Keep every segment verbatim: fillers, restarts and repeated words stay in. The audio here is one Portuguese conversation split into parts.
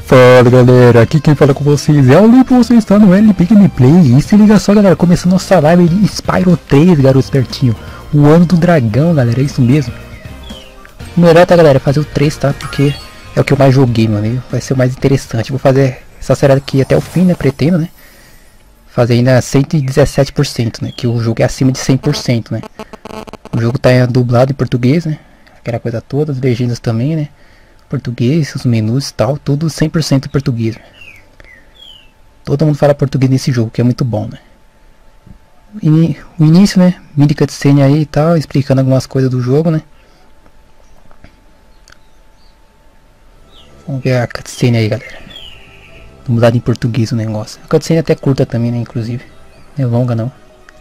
Fala galera, aqui quem fala com vocês é o Lipo, você está no L P Gameplay. E se liga só galera, começando nossa live de Spyro três, garoto espertinho. O ano do dragão galera, é isso mesmo. O melhor tá galera, fazer o três, tá? Porque é o que eu mais joguei, meu amigo. Vai ser o mais interessante. Vou fazer essa série aqui até o fim, né? Pretendo, né? Fazer ainda cento e dezessete por cento, né? Que o jogo é acima de cem por cento, né? O jogo tá dublado em português, né? Aquela coisa toda, as legendas também, né? Português, os menus e tal, tudo cem por cento português. Todo mundo fala português nesse jogo, que é muito bom, né? E o início, né? Mini cutscene aí e tal, explicando algumas coisas do jogo, né? Vamos ver a cutscene aí, galera. Mudado em português o negócio. A cutscene é até curta também, né? Inclusive. Não é longa, não.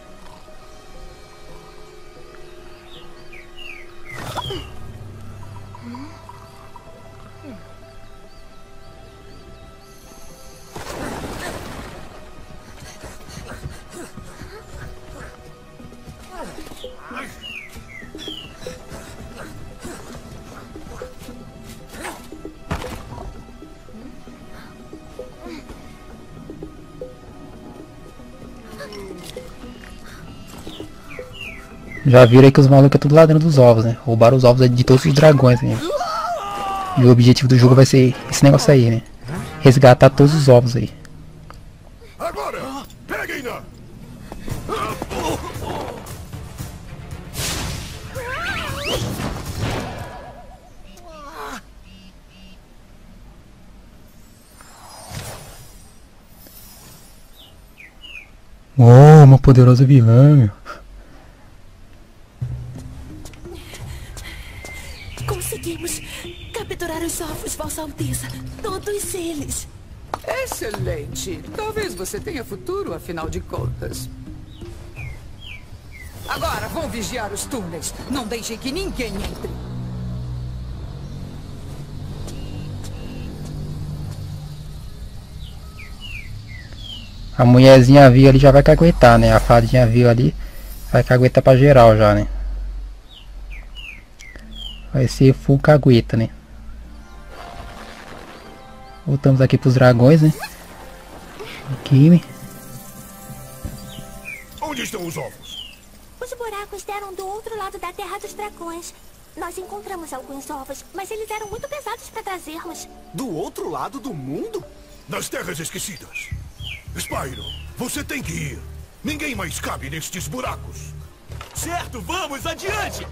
Já viram aí que os malucos é tudo ladrão dos ovos, né? Roubaram os ovos de todos os dragões, né? E o objetivo do jogo vai ser esse negócio aí, né? Resgatar todos os ovos aí. Agora, peguem-na! Oh, uma poderosa vilã, meu. Conseguimos capturar os ovos, Vossa Alteza. Todos eles. Excelente. Talvez você tenha futuro, afinal de contas. Agora vão vigiar os túneis. Não deixem que ninguém entre. A mulherzinha viu ali já vai caguetar, né? A fadinha viu ali, vai caguetar pra geral já, né? Vai ser full cagueta, né? Voltamos aqui pros dragões, né? Aqui. Onde estão os ovos? Os buracos deram do outro lado da Terra dos Dragões. Nós encontramos alguns ovos, mas eles eram muito pesados para trazermos. Do outro lado do mundo? Nas Terras Esquecidas. Spyro, você tem que ir. Ninguém mais cabe nestes buracos. Certo, vamos adiante!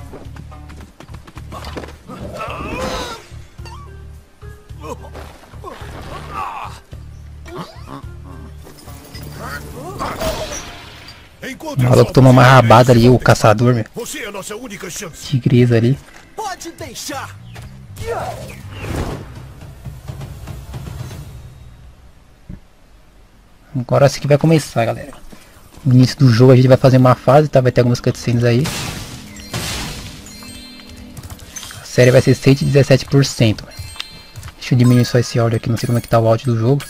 Encontre O os maluco ovos tomou uma e rabada ali, o libertem caçador, meu. Você é a nossa única chance. Tigresa ali. Pode deixar! Agora sim que vai começar, galera. No início do jogo a gente vai fazer uma fase, tá? Vai ter algumas cutscenes aí. A série vai ser cento e dezessete por cento. Deixa eu diminuir só esse áudio aqui, não sei como é que tá o áudio do jogo.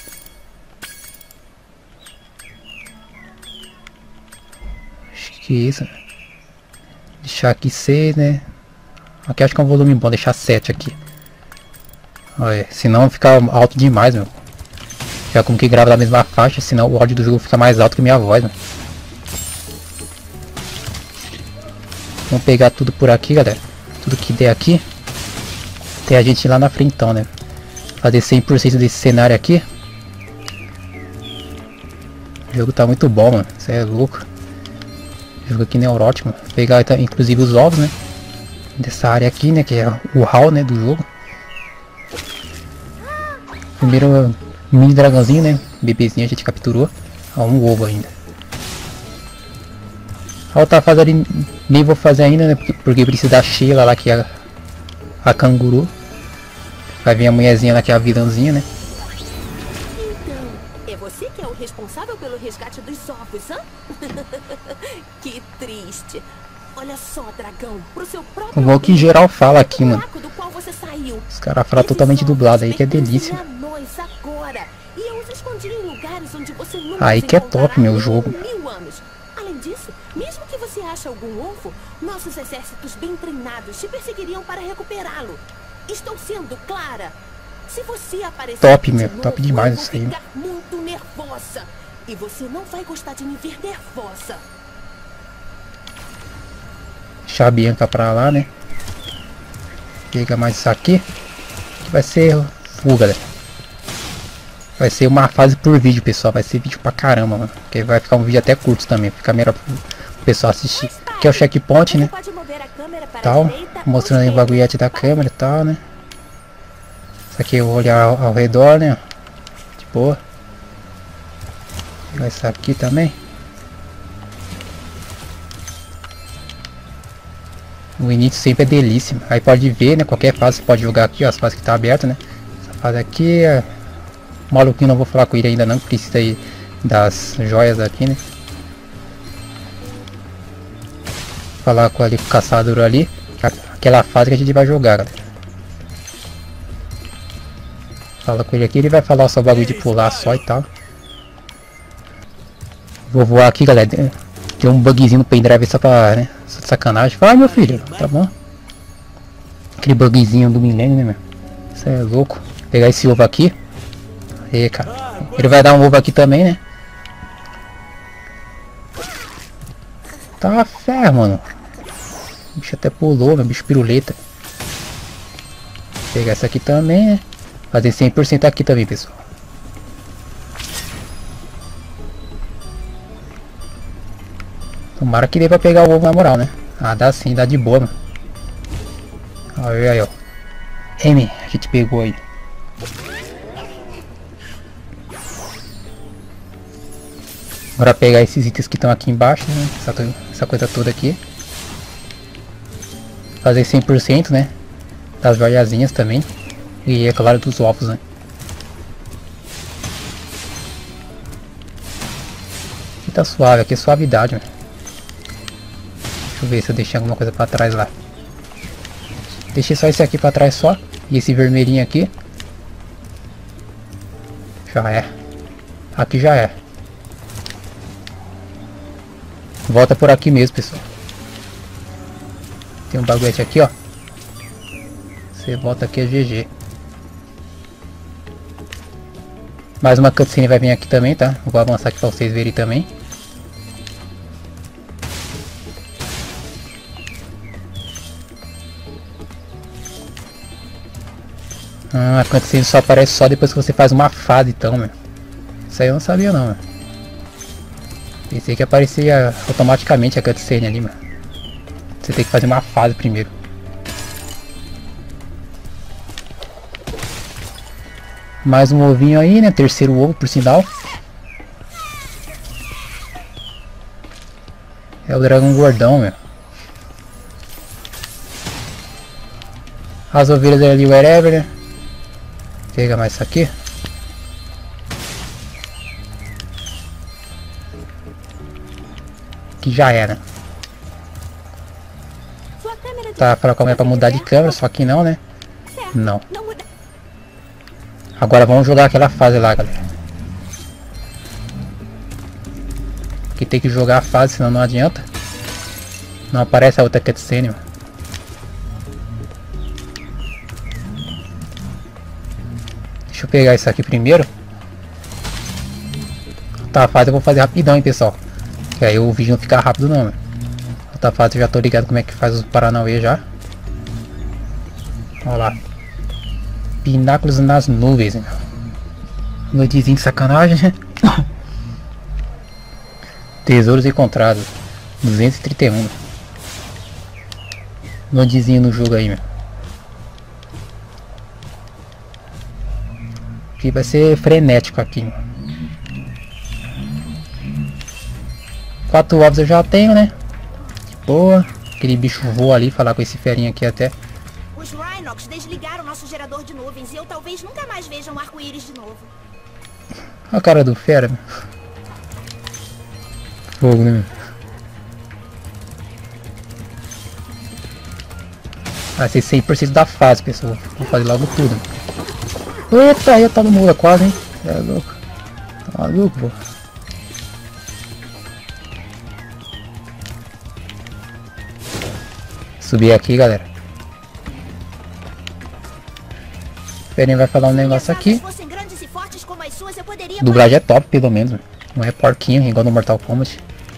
Acho que é isso. Deixar aqui seis, né? Aqui acho que é um volume bom, deixar sete aqui. Olha, senão fica alto demais, meu. Já como que grava da mesma faixa, senão o áudio do jogo fica mais alto que minha voz, né? Vamos pegar tudo por aqui, galera. Tudo que der aqui. Tem a gente lá na frente então, né? Fazer cem por cento desse cenário aqui. O jogo tá muito bom, mano. Isso é louco. O jogo aqui neurótico, mano. Vou pegar inclusive os ovos, né? Dessa área aqui, né? Que é o hall, né? Do jogo. Primeiro... mini dragãozinho, né? Bebezinho a gente capturou. Ó, um ovo ainda. A outra fase ali nem vou fazer ainda, né? Porque, porque precisa da Sheila lá, que é a, a canguru. Vai vir a mulherzinha lá, que é a vilãzinha, né? Então, é você que é o responsável pelo resgate dos ovos, hã? Que triste. Olha só, dragão, pro seu próprio... O bom que geral fala aqui, mano. do qual você saiu. Os caras falam totalmente dublado aí, que é delícia. Agora. E eu os escondi em lugares onde você nunca Aí os que é top, encontrará meu em jogo. mil anos. Além disso, mesmo que você ache algum ovo, nossos exércitos bem treinados te perseguiriam para recuperá-lo. Estou sendo clara. Se você aparecer Top, de meu. novo, Top demais eu vou isso aí. ficar muito nervosa. E você não vai gostar de me ver nervosa. Deixar a Bianca pra lá, né? Pega mais isso aqui. Que vai ser full, galera. Vai ser uma fase por vídeo, pessoal. Vai ser vídeo pra caramba, mano. Porque vai ficar um vídeo até curto também. Fica melhor pro pessoal assistir. Aqui é o checkpoint, né? Tal. Mostrando aí o bagulhete da câmera e tal, né? Isso aqui eu vou olhar ao, ao redor, né? De boa. Pegar isso aqui também. O início sempre é delícia. Aí pode ver, né? Qualquer fase você pode jogar aqui, ó. As fases que tá aberta, né? Essa fase aqui é... O maluquinho não vou falar com ele ainda não. Precisa aí das joias aqui, né? Falar com, ali, com o caçador ali. Aquela fase que a gente vai jogar, galera. Fala com ele aqui. Ele vai falar só o bagulho de pular só e tal. Vou voar aqui, galera. Tem um bugzinho no pendrive só pra, né? Só de sacanagem. Vai, meu filho. Tá bom. Aquele bugzinho do milênio, né, meu? Isso é louco. Vou pegar esse ovo aqui. Aí, cara. Ele vai dar um ovo aqui também, né? Tá fé, mano. O bicho até pulou, meu bicho piruleta. Vou pegar essa aqui também, né? Fazer cem por cento aqui também, pessoal. Tomara que dê pra pegar o ovo na moral, né? Ah, dá sim, dá de boa, mano. Aí, aí, ó. M, a gente pegou aí. Agora pegar esses itens que estão aqui embaixo, né? Essa, essa coisa toda aqui. Fazer cem por cento, né? Das joiazinhas também. E é claro dos ovos, né? Aqui tá suave, aqui é suavidade, né? Deixa eu ver se eu deixei alguma coisa pra trás lá. Deixei só esse aqui pra trás só. E esse vermelhinho aqui. Já é. Aqui já é. Volta por aqui mesmo, pessoal. Tem um baguete aqui, ó. Você volta aqui, é G G. Mais uma cutscene vai vir aqui também, tá? Vou avançar aqui pra vocês verem também. Ah, a cutscene só aparece só depois que você faz uma fase, então, meu. Isso aí eu não sabia não, meu. Pensei que aparecia automaticamente a cutscene ali, mano. Você tem que fazer uma fase primeiro. Mais um ovinho aí, né? Terceiro ovo, por sinal. É o dragão gordão, meu. As ovelhas ali, wherever, né? Pega mais isso aqui. Que já era. Tá, falar como é pra mudar de câmera, só que não, né? Não. Agora vamos jogar aquela fase lá, galera. Que tem que jogar a fase, senão não adianta. Não aparece a outra cutscene, mano. Deixa eu pegar isso aqui primeiro. Tá, a fase eu vou fazer rapidão, hein, pessoal. Que aí o vídeo não fica rápido não, meu. Outra fase eu já tô ligado como é que faz os Paranauê já. Olha lá. Pináculos nas nuvens, meu. Noitezinho de sacanagem, né? Tesouros encontrados. duzentos e trinta e um. Noitezinho no jogo aí, meu. Aqui vai ser frenético aqui, meu. Quatro ovos eu já tenho, né? Boa. Aquele bicho voa ali, falar com esse ferinho aqui até. Os Rhinox desligaram nosso gerador de nuvens e eu talvez nunca mais veja um arco-íris de novo. Olha a cara do fera, meu. Fogo, né, meu? Vai ser cem por cento da fase, pessoal. Vou fazer logo tudo. Eita, eu tava no muro quase, hein? É louco. Tá maluco, pô. Subir aqui, galera. Ferinha vai falar um negócio aqui. Dublagem é top, pelo menos. Não é porquinho, igual no Mortal Kombat.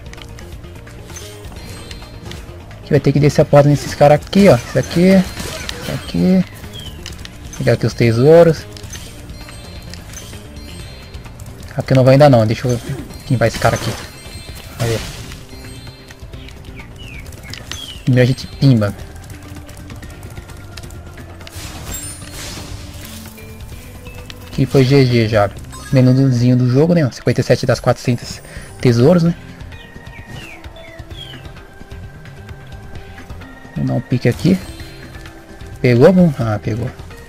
Aqui vai ter que descer a porta nesses caras aqui, ó. Isso aqui. Isso aqui. Pegar aqui os tesouros. Aqui não vai ainda não. Deixa eu ver quem vai esse cara aqui. Aí. Primeiro a gente pimba. Aqui foi G G já. Menuzinho do jogo, né? cinquenta e sete das quatrocentos tesouros, né? Vou dar um pique aqui. Pegou, bom? Ah, pegou.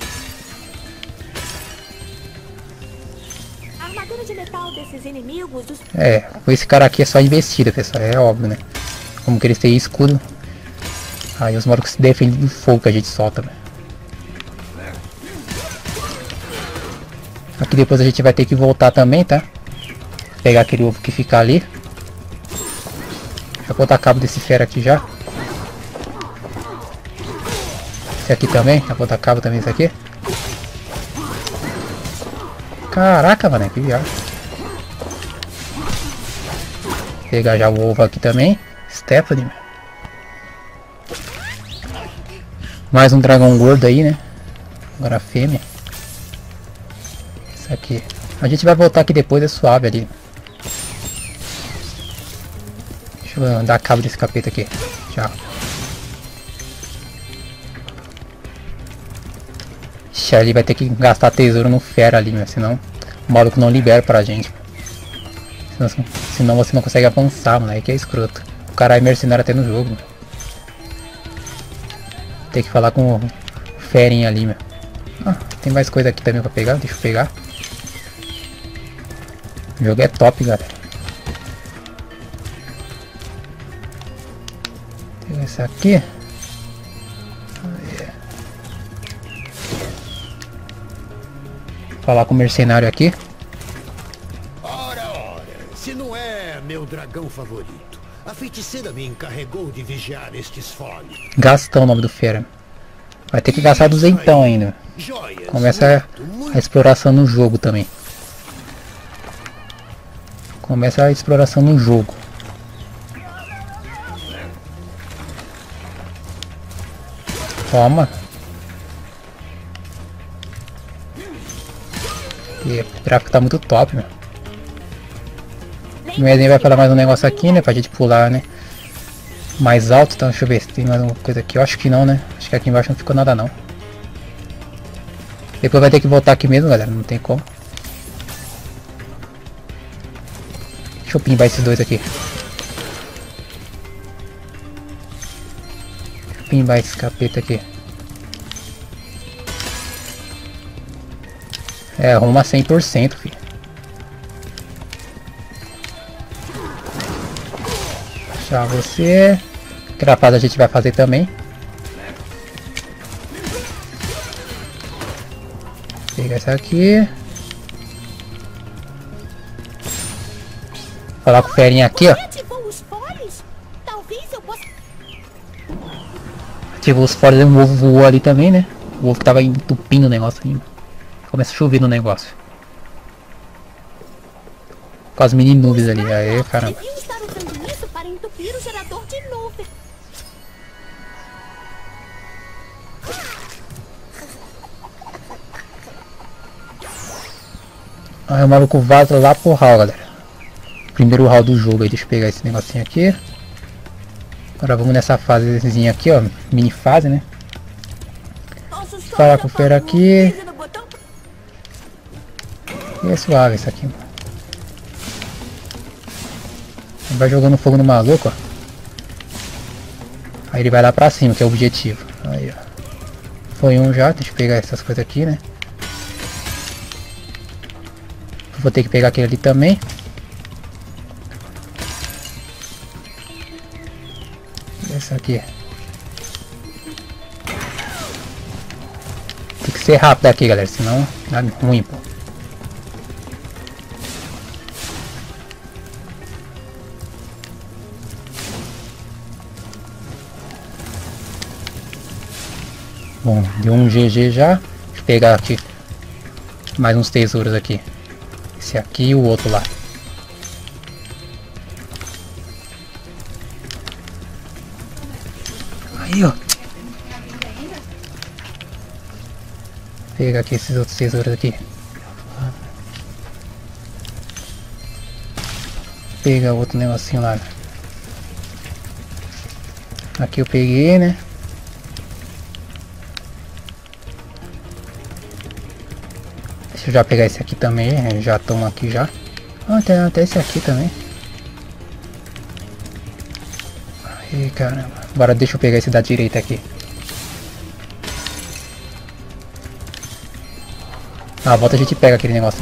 A armadura de metal desses inimigos... Dos... É, esse cara aqui é só investida, pessoal. É óbvio, né? Como que eles têm escudo. Aí os malucos se defendem do fogo que a gente solta, né? Aqui depois a gente vai ter que voltar também, tá? Pegar aquele ovo que fica ali. Já botar cabo desse fera aqui já. Esse aqui também, já botar cabo também esse aqui. Caraca, mano, que viagem. Pegar já o ovo aqui também. Stephanie. Mais um dragão gordo aí, né? Agora a fêmea. Isso aqui. A gente vai voltar aqui depois, é suave ali. Deixa eu dar cabo desse capeta aqui. Já. Ixi, ali vai ter que gastar tesouro no fera ali, né? Senão o maluco não libera pra gente. Senão, senão você não consegue avançar, mano. Aí que é escroto. O cara é mercenário até no jogo. Tem que falar com o ferinha ali, meu. Ah, tem mais coisa aqui também pra pegar. Deixa eu pegar. O jogo é top, galera. Tem esse aqui. Falar com o mercenário aqui. Ora, ora, se não é meu dragão favorito. A feiticeira me encarregou de vigiar estes folhos. Gastão o nome do fera. Vai ter que gastar duzentão ainda. Começa a, a exploração no jogo também. Começa a exploração no jogo. Toma. E o gráfico tá muito top, meu. O Mezinho vai falar mais um negócio aqui, né? Pra gente pular, né? Mais alto, então deixa eu ver se tem mais alguma coisa aqui. Eu acho que não, né? Acho que aqui embaixo não ficou nada não. Depois vai ter que voltar aqui mesmo, galera. Não tem como. Deixa eu pimbar esses dois aqui. Deixa eu pimbar esse capeta aqui. É, arruma cem por cento, filho. Já você. Grapado a gente vai fazer também. Pegar essa aqui. Falar com o ferinha aqui, ó. Ativou os folhos, o ovo voou ali também, né? O ovo tava entupindo o negócio ainda. Começa a chover no negócio. Com as mini nuvens ali. Aê, caramba. Aí o maluco vaza lá pro hall, galera. Primeiro hall do jogo aí. Deixa eu pegar esse negocinho aqui. Agora vamos nessa fasezinha aqui, ó. Mini fase, né? Falar com o fera aqui. E é suave isso aqui. Vai jogando fogo no maluco, ó. Aí ele vai lá pra cima, que é o objetivo. Aí, ó. Foi um já. Deixa eu pegar essas coisas aqui, né? Vou ter que pegar aquele ali também. Essa aqui. Tem que ser rápido aqui, galera. Senão dá ruim, pô. Bom, deu um G G já. Deixa eu pegar aqui Mais uns tesouros aqui. Esse aqui e o outro lá. Aí, ó. Pega aqui esses outros tesouros aqui. Pega outro negocinho lá. Aqui eu peguei, né? Deixa eu já pegar esse aqui também. Já tomo aqui já. Ah, tem até esse aqui também. Aí, caramba. Agora deixa eu pegar esse da direita aqui. Na volta a gente pega aquele negócio.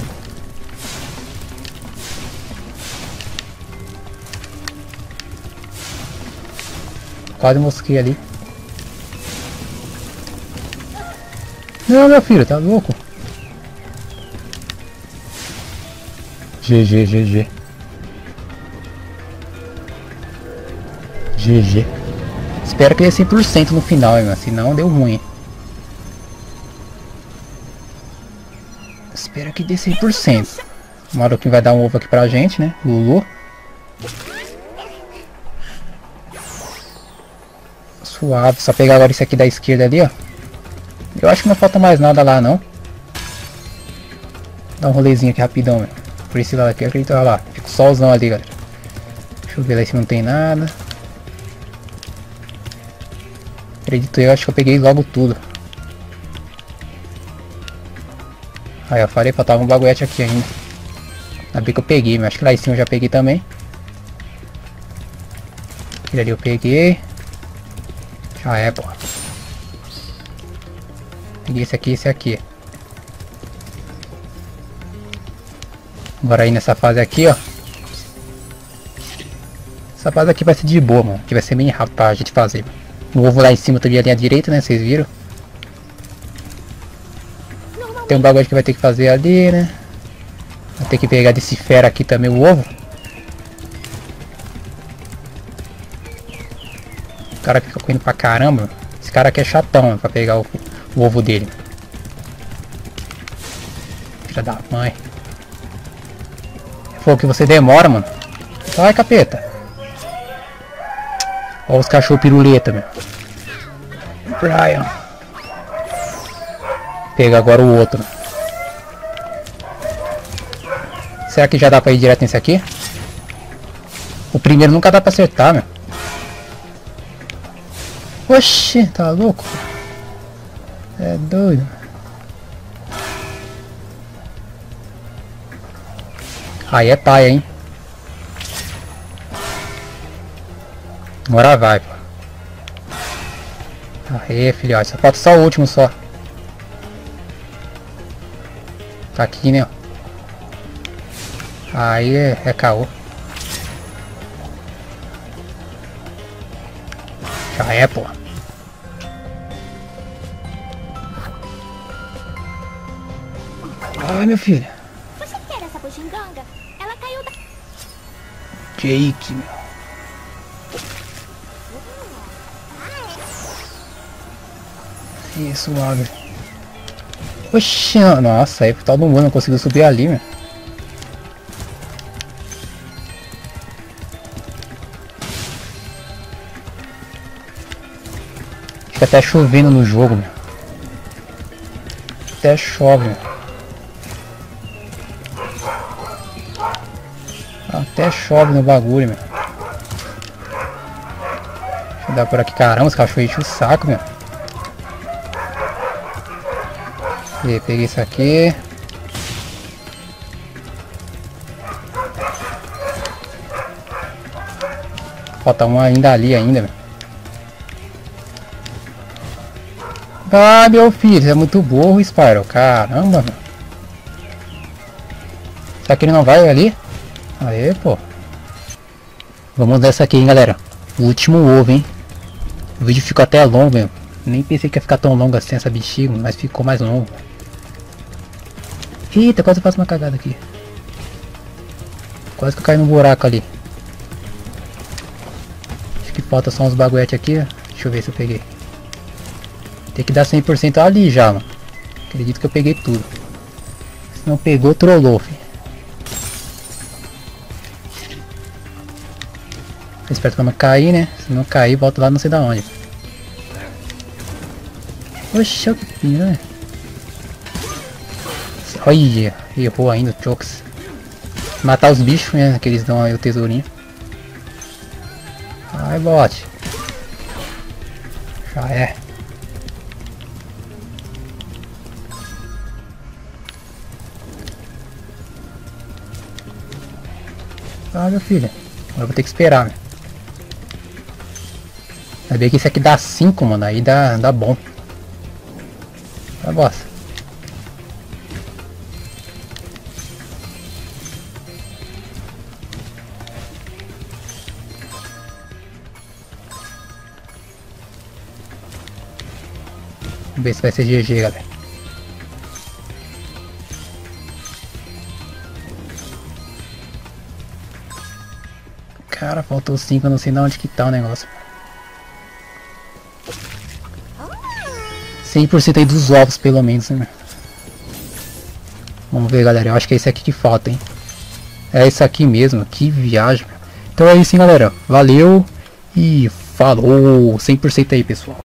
Quase mosquei ali. Não, meu filho, tá louco? G G, G G. G G. Espero que dê cem por cento no final, hein, senão deu ruim. Espero que dê cem por cento. O Maroquinho vai dar um ovo aqui pra gente, né? Lulu. Suave, só pegar agora esse aqui da esquerda ali, ó. Eu acho que não falta mais nada lá, não. Dá um rolezinho aqui rapidão, meu. Por esse lado aqui, acredito, olha lá. Fica o solzão ali, galera. Deixa eu ver lá se não tem nada. Acredito eu, acho que eu peguei logo tudo. Aí eu falei, faltava um baguete aqui ainda. Ainda bem que eu peguei, mas acho que lá em cima eu já peguei também. Aquele ali eu peguei. Já é, pô. Peguei esse aqui e esse aqui. Agora aí nessa fase aqui, ó. Essa fase aqui vai ser de boa, mano. Que vai ser bem rápido pra gente fazer. O ovo lá em cima também ali à direita, né? Vocês viram? Tem um bagulho que vai ter que fazer ali, né? Vai ter que pegar desse fera aqui também o ovo. O cara fica correndo pra caramba. Esse cara aqui é chatão, mano, pra pegar o, o ovo dele. Filha da mãe. Foi que você demora, mano. Vai, capeta. Olha os cachorros piruleta, meu. Brian. Pega agora o outro. Será que já dá pra ir direto nesse aqui? O primeiro nunca dá pra acertar, meu. Oxi, tá louco? É doido. Aí é paia, hein? Agora vai, pô. Aê, filhote. Só falta só o último só. Tá aqui, né? Aí é, é caô. Já é, pô. Ai, meu filho. Você quer essa bugiganga? Ela caiu da... Jake, meu. Isso, suave. Oxi, nossa, aí todo mundo não conseguiu subir ali, meu. Fica até chovendo no jogo, meu. Até chove, meu. Até chove no bagulho, meu. Deixa eu dar por aqui, caramba, os cachorros enchem o saco, meu. E peguei isso aqui. Falta um ainda ali ainda, meu. Ah, meu filho, você é muito burro, Spyro. Caramba, meu. Será que ele não vai ali? Aê, pô. Vamos dessa aqui, hein, galera. O último ovo, hein. O vídeo ficou até longo, meu. Nem pensei que ia ficar tão longo assim essa bexiga, mas ficou mais longo. Eita, quase eu faço uma cagada aqui. Quase que eu caio no buraco ali. Acho que falta só uns baguetes aqui. Deixa eu ver se eu peguei. Tem que dar cem por cento ali já, mano. Acredito que eu peguei tudo. não pegou, trollou, filho. Espero pra não cair, né? Se não cair, volta lá não sei da onde. Oxe, olha que pinha, né? Olha, errou ainda o Chokes. Matar os bichos, né? Que eles dão aí o tesourinho. Vai, bote. Já é. Ah, meu filho. Agora eu vou ter que esperar, né? Vai ver que esse aqui dá cinco, mano. Aí dá, dá bom. Vai, bosta. Vamos ver se vai ser G G, galera. Cara, faltou cinco, eu não sei de onde que tá o negócio. cem por cento aí dos ovos, pelo menos, né? Vamos ver, galera. Eu acho que é esse aqui que falta, hein? É esse aqui mesmo. Que viagem. Então é isso, hein, galera. Valeu e falou. cem por cento aí, pessoal.